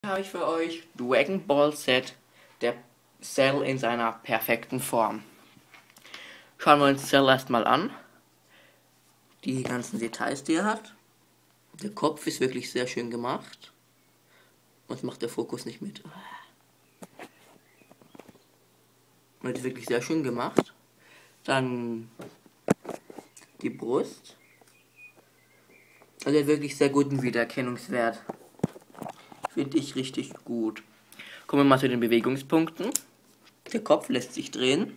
Habe ich für euch Dragon Ball Z, der Cell in seiner perfekten Form. Schauen wir uns Cell erstmal an. Die ganzen Details, die er hat. Der Kopf ist wirklich sehr schön gemacht. Und macht der Fokus nicht mit. Und ist wirklich sehr schön gemacht. Dann die Brust. Also er hat wirklich sehr guten Wiedererkennungswert. Finde ich richtig gut. Kommen wir mal zu den Bewegungspunkten. Der Kopf lässt sich drehen.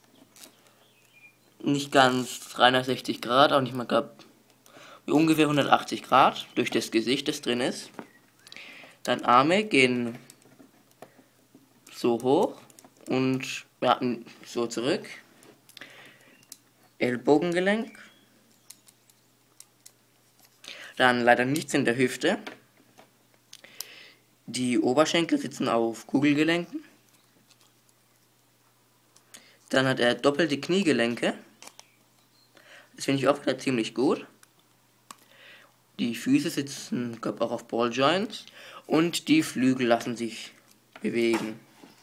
Nicht ganz 360 Grad, auch nicht mal ungefähr 180 Grad durch das Gesicht, das drin ist. Dann Arme gehen so hoch und ja, so zurück. Ellbogengelenk. Dann leider nichts in der Hüfte. Die Oberschenkel sitzen auf Kugelgelenken. Dann hat er doppelte Kniegelenke. Das finde ich auch wieder ziemlich gut. Die Füße sitzen, glaube auch auf Balljoints. Und die Flügel lassen sich bewegen.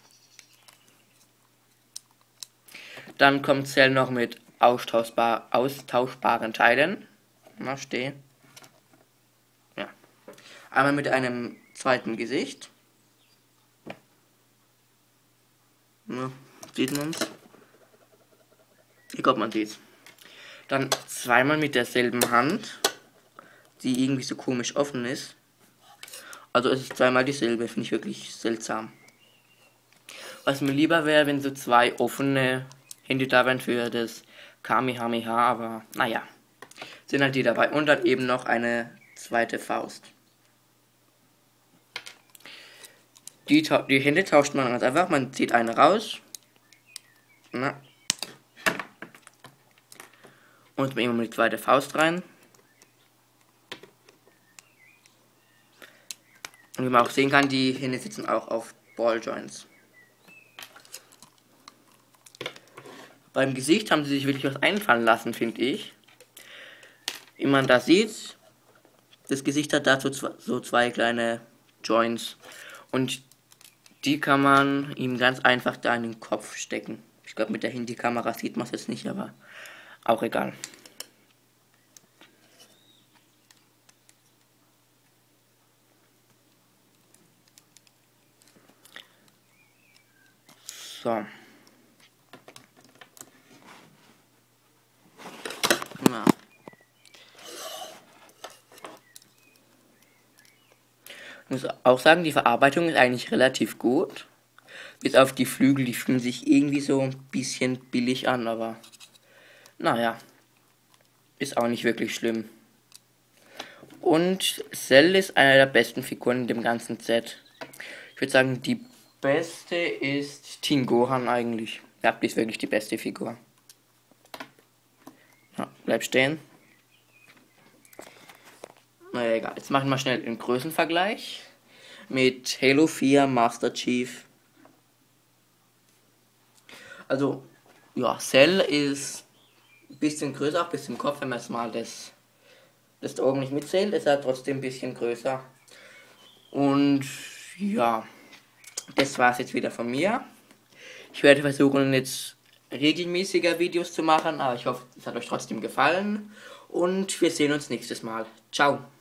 Dann kommt Cell noch mit austauschbaren Teilen. Na, steh. Ja. Einmal mit einem zweiten Gesicht. Ja, sieht man's? Ich glaube, man sieht's. Dann zweimal mit derselben Hand, die irgendwie so komisch offen ist. Also es ist zweimal dieselbe, finde ich wirklich seltsam. Was mir lieber wäre, wenn so zwei offene Hände da wären für das Kamehameha, aber naja, sind halt die dabei. Und dann eben noch eine zweite Faust. Die Hände tauscht man ganz einfach, man zieht eine raus. Na. Und immer mit die zweite Faust rein. Und wie man auch sehen kann, die Hände sitzen auch auf Balljoints. Beim Gesicht haben sie sich wirklich was einfallen lassen, finde ich. Wie man da sieht, das Gesicht hat dazu so zwei kleine Joints. Und die kann man ihm ganz einfach da in den Kopf stecken. Ich glaube, mit der Handykamera sieht man es jetzt nicht, aber auch egal. So. Na. Ich muss auch sagen, die Verarbeitung ist eigentlich relativ gut. Bis auf die Flügel, die fühlen sich irgendwie so ein bisschen billig an, aber naja, ist auch nicht wirklich schlimm. Und Cell ist einer der besten Figuren in dem ganzen Set. Ich würde sagen, die beste ist Teen Gohan eigentlich. Ja, die ist wirklich die beste Figur. Ja, bleib stehen. Naja, egal. Jetzt machen wir schnell einen Größenvergleich mit Halo 4 Master Chief. Also, ja, Cell ist ein bisschen größer, auch ein bisschen im Kopf, wenn man jetzt mal das da oben nicht mitzählt, ist er trotzdem ein bisschen größer. Und ja, das war's jetzt wieder von mir. Ich werde versuchen, jetzt regelmäßiger Videos zu machen, aber ich hoffe, es hat euch trotzdem gefallen. Und wir sehen uns nächstes Mal. Ciao.